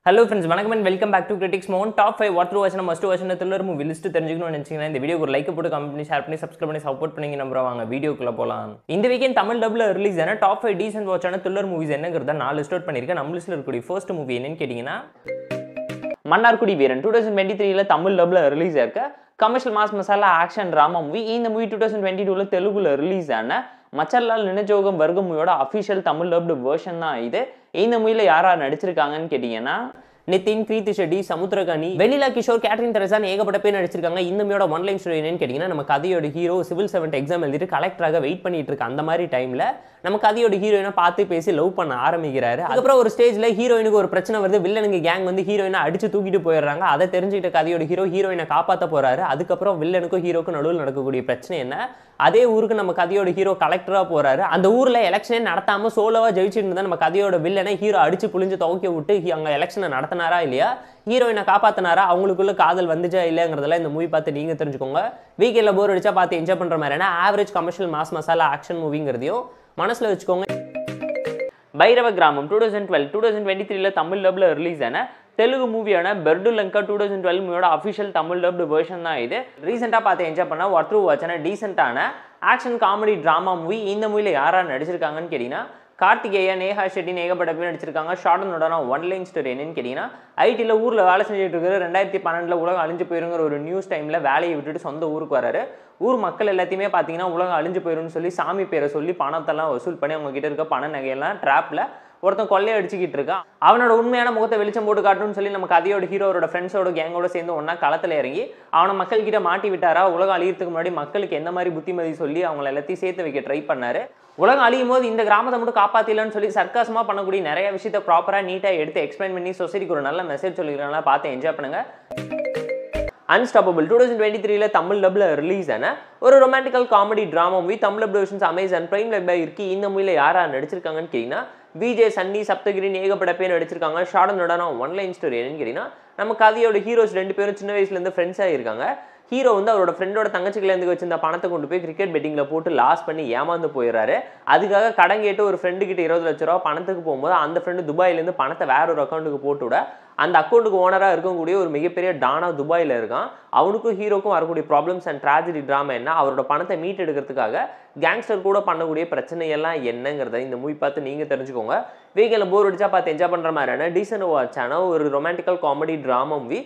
Hello friends, welcome and welcome back to CriticsMohan. Top 5 what through watch must watch thriller movie list தெரிஞ்சுக்கணும்னு நினைச்சீங்கன்னா இந்த வீடியோக்கு ஒரு like போட்டு கமெண்ட் பண்ணி ஷேர் பண்ணி சப்ஸ்கிரைப் பண்ணி சப்போர்ட் பண்ணீங்க நம்புறோம். வாங்க வீடியோக்குள்ள போலாம். இந்த வீக்கெண்ட் தமிழ் டப்ல ரிலீஸ் ஆன டாப் 5 டீசன்ட் வாட்சான த்ரில்லர் மூவிஸ் என்னங்கறத நான் லிஸ்ட் அவுட் பண்ணிருக்கேன். நம்ம லிஸ்ட்ல இருக்கக்கூடிய ஃபர்ஸ்ட் மூவி என்னன்னு கேட்டிங்கன்னா மன்னார்குடி வீரன் 2023 ல தமிழ் டப்ல ரிலீஸ் ஆயிருக்க commercial mass masala action drama movie. இந்த மூவி 2022 ல தெலுங்குல ரிலீஸ் ஆன மச்சர்லால் நினைச்சோகம் வர்க்க மூவியோட அஃபிஷியல் தமிழ் டப்டு வெர்ஷன் தான் இது. இந்த மூவில யாரா நடிச்சிருக்காங்கன்னு கேட்டிங்கன்னா நிதின், கிருத்தி ஷெட்டி, சமுத்திரகனி, வெனிலா கிஷோர், கேட்ரின் தெரசான் ஏகப்பட்ட பேர் நடிச்சிருக்காங்க. இந்த மூவியோட ஒன்லைன் ஸ்டோரி என்னன்னு கேட்டிங்கன்னா நம்ம கதையோட ஹீரோ சிவில் சர்வெண்ட் எக்ஸாம் எழுதிட்டு கலெக்டராக வெயிட் பண்ணிட்டு இருக்க அந்த மாதிரி டைம்ல நம்ம கதையோட ஹீரோயினை பார்த்து பேசி லவ் பண்ண ஆரம்பிக்கிறாரு. அதுக்கப்புறம் ஒரு ஸ்டேஜ்ல ஹீரோயினுக்கு ஒரு பிரச்சனை வருது. வில்லனுக்கு கேங் வந்து ஹீரோயினை அடிச்சு தூக்கிட்டு போயிடுறாங்க. அதை தெரிஞ்சுக்கிட்ட கதையோட ஹீரோயினை காப்பாற்ற போறாரு. அதுக்கப்புறம் வில்லனுக்கும் ஹீரோக்கும் நடுவில் நடக்கக்கூடிய பிரச்சனை என்ன, அதே ஊருக்கு நம்ம கதையோட ஹீரோ கலெக்டரா போறாரு. அந்த ஊர்ல எலெக்ஷனே நடத்தாம சோலோவா ஜெயிச்சுட்டு இருந்தா நம்ம கதையோட வில்லனை ஹீரோ அடிச்சு புளிஞ்சு துவக்க விட்டு அங்க எலெக்ஷனை நடத்தினாரா இல்லையா, ஹீரோயினை காப்பாத்தினாரா, அவங்களுக்குள்ள காதல் வந்துச்சா இல்லைங்கிறதெல்லாம் இந்த மூவி பார்த்து நீங்க தெரிஞ்சுக்கோங்க. வீக்கெண்ட்ல போர் அடிச்சா பார்த்து என்ஜாய் பண்ற மாதிரினா average commercial mass masala action மூவிங்கிறதையும் மனசுல வச்சுக்கோங்க. பைரவ கிராமம் 2023 ல தமிழ் டப்ல ரிலீஸ் ஆன தெலுங்கு மூவியான பெர்டு லங்கா 2012 மூவியோட அஃபிஷியல் தமிழ் டப்டு வெர்ஷன் தான் இது. ரீசெண்டாக பார்த்து என்ஜாய் பண்ண வாட் த்ரூ வாட்சான டீசென்ட்டான ஆக்ஷன் காமெடி ட்ராமா மூவி. இந்த மூவியில் யாரா நடிச்சிருக்காங்கன்னு கேட்டிங்கன்னா கார்த்திகேயா, நேஹா ஷெட்டி ஏகப்பட்ட பேர் நடிச்சிருக்காங்க. ஷார்டனோட ஒன்லைன் ஸ்டோரி என்னன்னு கேட்டிங்கன்னா ஐடியில் ஊரில் வேலை செஞ்சுட்டு இருக்கிற 2012 உலகம் அழிஞ்சு போயிருங்கிற ஒரு நியூஸ் டைமில் வேலையை விட்டுட்டு சொந்த ஊருக்கு வராரு. ஊர் மக்கள் எல்லாத்தையுமே பார்த்தீங்கன்னா உலகம் அழிஞ்சு போயிரும்னு சொல்லி சாமி பேரை சொல்லி பணத்தெல்லாம் வசூல் பண்ணி அவங்க கிட்ட இருக்க பண நகையெல்லாம் ட்ராப்ல ஒருத்தன் கொள்ளையை அடிச்சுக்கிட்டு இருக்கான். அவனோட உண்மையான முகத்தை வெளிச்சம் போட்டு காட்டணும்னு சொல்லி நம்ம கதையோட ஹீரோட ஃப்ரெண்ட்ஸோட கேங்கோட சேர்ந்து ஒன்னா களத்தில் இறங்கி அவனை மக்கள் கிட்ட மாட்டி விட்டாரா, உலகம் அழியறதுக்கு முன்னாடி மக்களுக்கு எந்த மாதிரி புத்திமதி சொல்லி அவங்களை எல்லாத்தையும் சேர்த்து வைக்க ட்ரை பண்ணாரு. உலகம் அழியும் போது இந்த கிராமத்தை மட்டும் காப்பாத்திலன்னு சொல்லி சர்க்காசமா பண்ணக்கூடிய நிறைய விஷயத்தை ப்ராப்பரா நீட்டா எடுத்து எக்ஸ்பிளைன் பண்ணி சொசைட்டிக்கு ஒரு நல்ல மெசேஜ் சொல்லிக்கிறனால பார்த்து என்ஜாய் பண்ணுங்க. அன்ஸ்டாப்பபிள் 2023 ல தமிழ் டப்ல ரிலீஸ் ஆன ஒரு romantical comedy drama movie. Tamil dub versions Amazon Prime லைவ்ல இருக்கு. இந்த மூவில யாரா நடிச்சிருக்காங்கன்னு கேட்டீங்கன்னா விஜய், சன்னி, சப்தகிரி ஏகப்பட்ட பேர் நடிச்சிருக்காங்க. ஷார்டனோட ஒன்லைன் ஸ்டோரி என்னன்னு கேட்டீங்கன்னா நம்ம கதையோட ஹீரோஸ் 2 பேரும் சின்ன வயசுல இருந்து ஃப்ரெண்ட்ஸ் ஆகிருக்காங்க. ஹீரோ வந்து அவரோட ஃப்ரெண்டோட தங்கச்சிக்கிலேருந்து வச்சிருந்த பணத்தை கொண்டு போய் கிரிக்கெட் பெட்டிங்ல போட்டு லாஸ் பண்ணி ஏமாந்து போயிடுறாரு. அதுக்காக கடன் கேட்டு ஒரு ஃப்ரெண்டு கிட்ட 20 லட்ச ரூபா பணத்துக்கு போகும்போது அந்த ஃப்ரெண்டு துபாயிலேருந்து பணத்தை வேற ஒரு அக்கௌண்ட்டுக்கு போட்டு விட அந்த அக்கௌண்ட்டுக்கு ஓனராக இருக்கக்கூடிய ஒரு மிகப்பெரிய டானா துபாயில் இருக்கான். அவனுக்கும் ஹீரோக்கும் வரக்கூடிய ப்ராப்ளம்ஸ் அண்ட் ட்ராஜடி ட்ராமா என்ன, அவரோட பணத்தை மீட் எடுக்கிறதுக்காக கேங்ஸ்டர் கூட பண்ணக்கூடிய பிரச்சனையெல்லாம் என்னங்கிறத இந்த மூவி பார்த்து நீங்கள் தெரிஞ்சுக்கோங்க. வீக்கெண்டில் போர் அடிச்சா பார்த்து என்ஜாய் பண்ணுற மாதிரியான டீசன்ட் வாட்சான ஒரு romantical comedy drama movie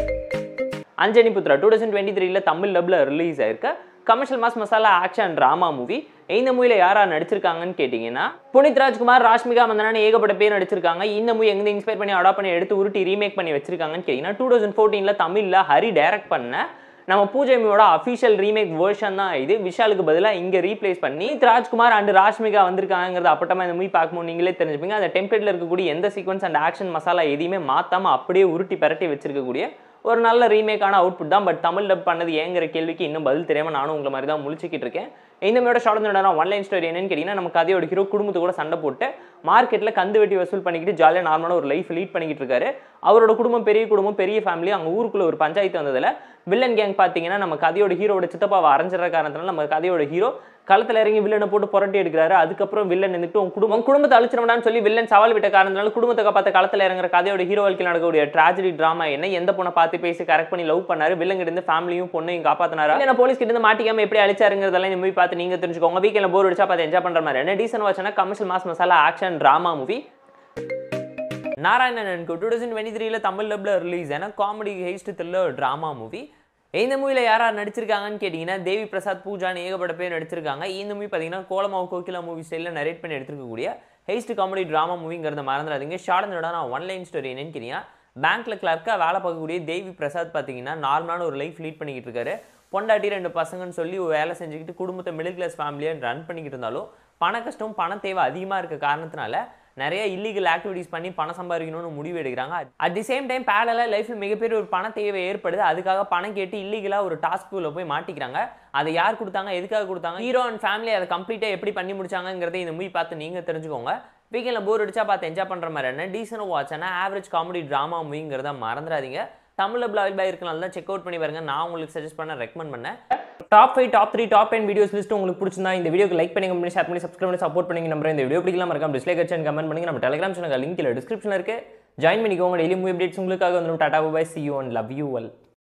Anjani Putra 2023 ல தமிழ் டப்ல ரிலீஸ் ஆயிருக்க commercial mass masala action drama movie. இந்த மூவில யாரா நடிச்சிருக்காங்கன்னு கேட்டீங்கன்னா புனித் ராஜ்குமார், ராஷ்மிகா மந்தனா ஏகப்பட்ட பேர் நடிச்சிருக்காங்க. இந்த மூவி எங்க இன்ஸ்பயர் பண்ணி அடாப்ட் பண்ணி எடுத்து உருட்டி ரீமேக் பண்ணி வச்சிருக்காங்கன்னு கேட்டீங்கன்னா 2014 ல தமிழ்ல ஹரி டைரக்ட் பண்ண நம்ம பூஜை மூவியோட அஃபிஷியல் ரீமேக் வெர்ஷன் தான் இது. விஷாலுக்கு பதிலாக இங்கே ரீப்ளேஸ் பண்ணி ராஜ்குமார் அண்ட் ராஷ்மிகா வந்திருக்காங்கிறது அப்பட்டமா இந்த மூவி பார்க்கும்போது நீங்களே தெரிஞ்சுப்பீங்க. அந்த டெம்ப்ளேட்ல இருக்கக்கூடிய எந்த சீக்வன்ஸ் அண்ட் ஆக்ஷன் மசாலா எதையுமே மாத்தாம அப்படியே உருட்டி பரட்டி வச்சிருக்கக்கூடிய ஒரு நல்ல ரீமேக்கான அவுட்புட் தான். பட் தமிழ் டப் பண்ணது ஏங்கிற கேள்விக்கு இன்னும் பதில் தெரியாம நானும் உங்களை மாதிரி தான் முழிச்சிக்கிட்டு இருக்கேன். இந்த மாதிரியோட ஷார்ட் ஒன்லைன் ஸ்டோரி என்னன்னு கேட்டீங்கன்னா நம்ம கதையோட ஹீரோ குடும்பத்து கூட சண்டை போட்டு மார்க்கெட்டில் கந்து வெட்டி வசூல் பண்ணிக்கிட்டு ஜாலியாக நார்மலான ஒரு லைஃப் லீட் பண்ணிக்கிட்டு இருக்காரு. அவரோட குடும்பம் பெரிய ஃபேமிலி. அங்கே ஊருக்குள்ள ஒரு பஞ்சாயத்து வந்ததில் வில்லன் கேங் பார்த்தீங்கன்னா நம்ம கதையோட ஹீரோட சித்தப்பாவை அரைஞ்சிற காரணத்தினால நம்ம கதையோட ஹீரோ களத்தில் இறங்கி வில்லனை போட்டு புரட்டி எடுக்கிறாரு. அதுக்கப்புறம் வில்லன் இருந்துட்டு உன் குடும்பத்தை அழிச்சிடமான்னு சொல்லி வில்லன் சவால் விட்ட காரணத்தினால குடும்பத்தை காப்பாற்ற களத்தில் இறங்குற கதையோட ஹீரோ வாழ்க்கையில் நடக்கக்கூடிய ட்ராஜடி டிராமா என்ன, எந்த பொண்ணை பார்த்து பேசி கரெக்ட் பண்ணி லவ் பண்ணாரு, வில்லன் கிட்ட இருந்து ஃபேமிலியும் பொண்ணையும் காப்பாத்தினாரா, இல்லை போலீஸ் கிட்ட இருந்து மாட்டிக்காம எப்படி அழிச்சாருங்கிறதெல்லாம் இந்த மூவி பார்த்து நீங்க தெரிஞ்சுக்கோங்க. வீக்கெண்ட்ல போர் அடிச்சா பார்த்து என்ஜாய் பண்ற மாதிரி என்ன டீசன்ட் வாட்சான commercial mass masala action drama movie Narayanan 2023 ல தமிழ் டப்ல ரிலீஸ் ஆன comedy heist thriller drama movie. இந்த மூவியில் யாரா நடிச்சிருக்காங்கன்னு கேட்டிங்கன்னா தேவி பிரசாத், பூஜான்னு ஏகப்பட்ட பேர் நடிச்சிருக்காங்க. இந்த மூவி பார்த்தீங்கன்னா கோலமாவு கோகிலா மூவி ஸ்டைலில் நரேட் பண்ணி எடுத்துருக்கக்கூடிய ஹெய்ஸ்ட் காமெடி ட்ராமா மூவிங்கிறத மறந்துடாதீங்க. ஷார்டனோட ஒன்லைன் ஸ்டோரி என்னன்னு கேட்டிங்கன்னா பேங்க்ல கிளர்க்காக வேலை பார்க்கக்கூடிய தேவி பிரசாத் பார்த்தீங்கன்னா நார்மலான ஒரு லைஃப் லீட் பண்ணிக்கிட்டு இருக்காரு. பொண்டாட்டி 2 பசங்கன்னு சொல்லி வேலை செஞ்சுக்கிட்டு குடும்பத்தை மிடில் கிளாஸ் ஃபேமிலியாக ரன் பண்ணிக்கிட்டு இருந்தாலும் பண கஷ்டம் பண தேவை அதிகமாக இருக்க காரணத்தினால நிறைய இல்லீகல் ஆக்டிவிட்டிஸ் பண்ணி பணம் சம்பாதிக்கணும்னு முடிவு எடுக்கிறாங்க. அட் தி சேம் டைம் பேரலா லைஃப்ல மிகப்பெரிய ஒரு பண தேவை ஏற்படுது. அதுக்காக பணம் கேட்டு இல்லீகலா ஒரு டாஸ்க் குள்ள போய் மாட்டிக்கிறாங்க. அதை யார் கொடுத்தாங்க, எதுக்காக கொடுத்தாங்க, ஹீரோ அண்ட் ஃபேமிலி அதை கம்ப்ளீட்டா எப்படி பண்ணி முடிச்சாங்கிறத இந்த மூவி பார்த்து நீங்க தெரிஞ்சுக்கோங்க. வீக்கெண்ட்ல போர் அடிச்சா பார்த்து என்ஜாய் பண்ற மாதிரி என்ன டீசன்ட் வாட்சான ஆவரேஜ் காமெடி டிராமா மூவிங்கிறத மறந்துடாதீங்க. தமிழ்ல அவைலபிளா இருக்கனால தான் செக் அவுட் பண்ணி பாருங்க. நான் உங்களுக்கு சஜஸ்ட் பண்ண ரெக்கமெண்ட் பண்ணேன். Top 5, top 3, top 10 videos list உங்களுக்கு பிடிச்சிருந்தா இந்த வீடியோக்கு லைக் பண்ணுங்க, ஷேர் பண்ணி சப்ஸ்கிரைப் பண்ணி சப்போர்ட் பண்ணுங்க. நம்பர் இந்த வீடியோ பிடிக்கலாம் மறக்காம டிஸ்லைக் அடிச்சு கமெண்ட் பண்ணுங்க. நம்ம டெலிகிராம் சேனல் லிங்க் கீழ டிஸ்கிரிப்ஷன்ல இருக்கு. ஜாயின் பண்ணிக்கோங்க. டெய்லி மூவி அப்டேட்ஸ் உங்களுக்காக வந்துடும். Tata bye, see you and love you all.